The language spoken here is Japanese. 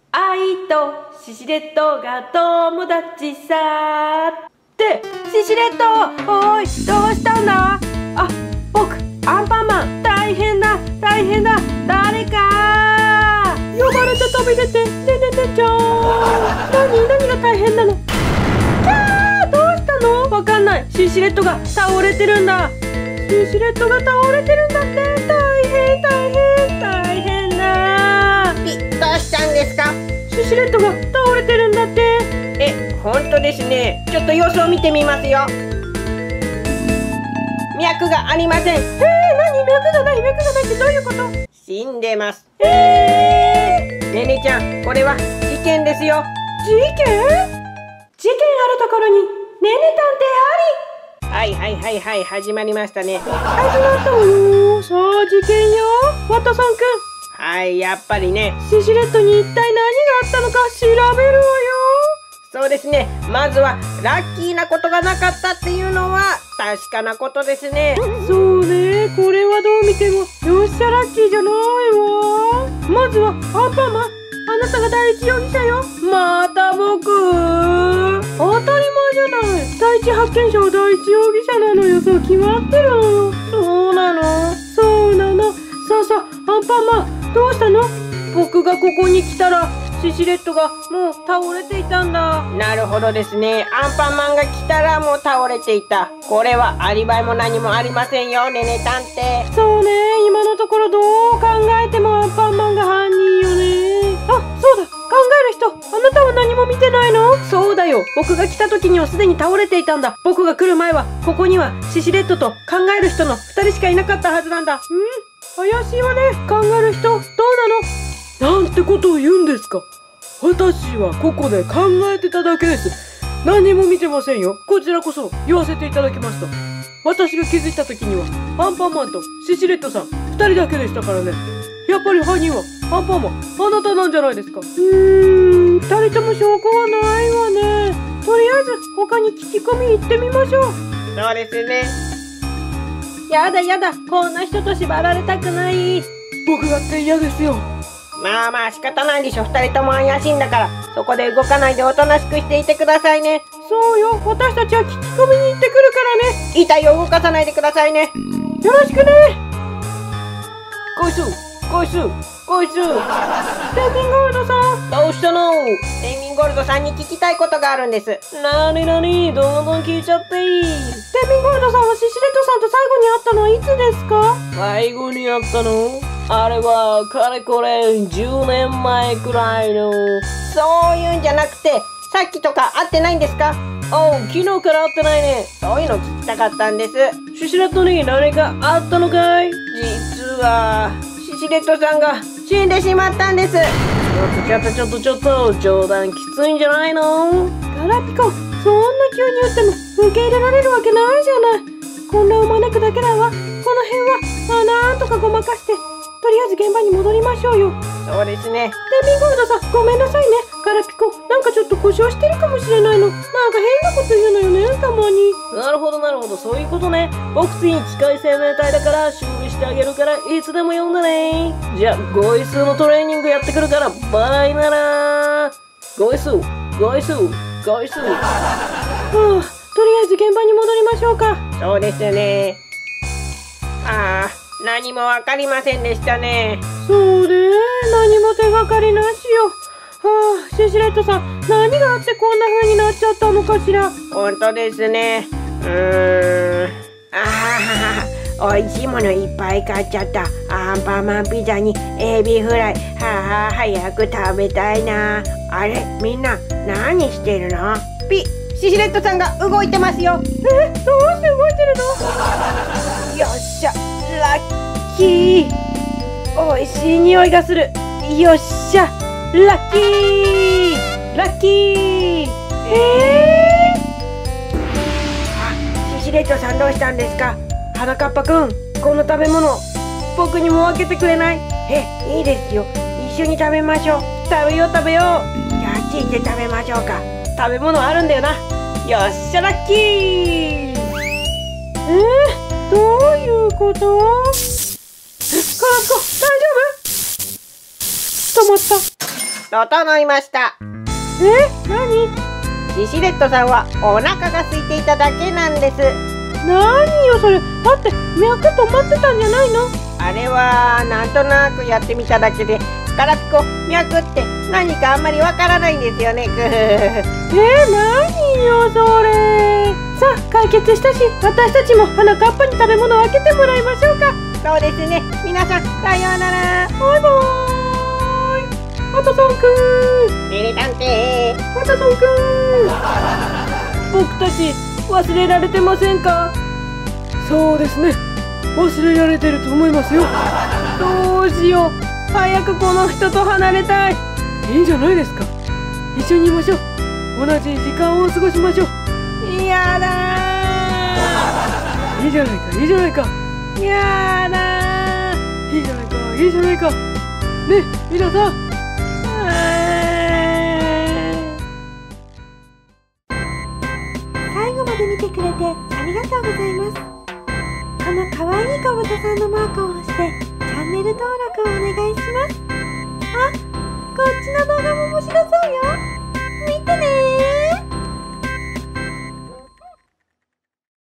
愛とシシレットが友達さってシシレット、おーい、どうしたんだ。あ、僕アンパンマン、大変だ大変だ、誰か呼ばれて飛び出て、ねねねちゃん、何が大変なの。キャー、どうしたの。わかんない。シシレットが倒れてるんだ。シシレットが倒れてるんだって。大変大変だ。 どうしたんですか。 シシレットが倒れてるんだって。 本当ですね。ちょっと様子を見てみますよ。脈がありません。 何、脈がないってどういうこと。 死んでます。ねねちゃん、これは事件ですよ。 事件あるところにねね探偵あり。 はい、始まりましたね。 始まったわよ。さあ事件よ、ワトソンくん。 はい、やっぱりね。 シシレットに一体何があったのか調べるわよ。 そうですね。まずはラッキーなことがなかったっていうのは確かなことですね。 そうね、これはどう見てもよっしゃラッキーじゃないわ。まずはアンパンマン、あなたが第一容疑者よ。また僕。当たり前じゃない。第一発見者は第一容疑者なのよ。そう決まってるのよ。 そうなの。 さあアンパンマン、どうしたの。僕がここに来たらシシレットがもう倒れていたんだ。 なるほどですね。アンパンマンが来たらもう倒れていた。これはアリバイも何もありませんよ、ねね探偵。 そうね、今のところどう考えてもアンパンマンが犯人よね。あ、そうだ、考える人、あなたは何も見てないの。そうだよ、僕が来た時にはすでに倒れていたんだ。僕が来る前はここにはシシレットと考える人の2人しかいなかったはずなんだ。怪しいわね。考える人どうなの。なんてことを言うんですか。私はここで考えてただけです。何も見てませんよ。こちらこそ言わせていただきました。私が気づいた時にはアンパンマンとシシレットさん2人だけでしたからね。やっぱり犯人はアンパンマン、あなたなんじゃないですか。2人とも証拠はないわね。とりあえず他に聞き込み行ってみましょう。 そうですね。 やだ、こんな人と縛られたくない。僕だって嫌ですよ。 まあ仕方ないでしょ。2人とも怪しいんだから、そこで動かないでおとなしくしていてくださいね。 そうよ、私たちは聞き込みに行ってくるからね。 遺体を動かさないでくださいね。 よろしくね。 こいつテンミンゴールドさん、 どうしたの。テンミンゴールドさんに聞きたいことがあるんです。 なにどんどん聞いちゃっていい。テンミンゴールドさんはシシレットさんと最後に会ったのはいつですか。 最後に会ったの、あれはかれこれ10年前くらいの。 そういうんじゃなくて、さっきとか会ってないんですか。 おう、昨日から会ってないね。 そういうの聞きたかったんです。 シシレットに何かあったのかい。 実はシシレットさんが死んでしまったんです。 ちょっと冗談きついんじゃないの。 ガラピコ、そんな急に言っても受け入れられるわけないじゃない。混乱を招くだけだわ。この辺はなんとかごまかして、とりあえず現場に戻りましょうよ。 そうですね。 テンミンゴールドさん、ごめんなさいね。ガラピコ、なんかちょっと故障してるかもしれないの。なんか変なこと言うのよね、たまに。 なるほど、そういうことね。僕次に機械生命体だから修理してあげるから、いつでも呼んでね。じゃあゴイスのトレーニングやってくるからバイなら。ゴイス。 とりあえず現場に戻りましょうか。 そうですね。何もわかりませんでしたね。 そうね、何も手がかりなしよ。シシレットさん、何があってこんな風になっちゃったのかしら。 本当ですね。美味しいものいっぱい買っちゃった。アンパンマンピザにエビフライ。早く食べたいな。あれ、みんな何してるの。シシレットさんが動いてますよ。 どうして動いてるの。 よっしゃ、ラッキー。美味しい匂いがする。よっしゃ、ラッキー。シシレットさんどうしたんですか。はなかっぱくん、この食べ物僕にも分けてくれない。いいですよ、一緒に食べましょう。食べよう。じゃああっち行って食べましょうか。食べ物あるんだよな。よっしゃ、ラッキー。 どういうこと。カラピコ、大丈夫。止まった。 整いました。 何シシレットさんはお腹が空いていただけなんです。 何よそれ。だって脈止まってたんじゃないの？ あれはなんとなくやってみただけで、ガラピコ、脈って何かあんまりわからないんですよね。 何よそれ。さあ解決したし、私たちもはなかっぱに食べ物を分けてもらいましょうか。 そうですね。皆さんさようなら。 バイバーイ。パタソンくん。 ミリ探偵。 パタソンくん。僕たち忘れられてませんか？そうですね。忘れられてると思いますよ。どうしよう。早くこの人と離れたい。いいんじゃないですか。一緒にいましょう。同じ時間を過ごしましょう。 やだー。いいじゃないか、いいじゃないか。 やだー。いいじゃないか、いいじゃないか。ねえ、皆さん。 最後まで見てくれてありがとうございます。このかわいい小豚さんのマークを押してチャンネル登録をお願いします。あ、こっちの動画も面白そう。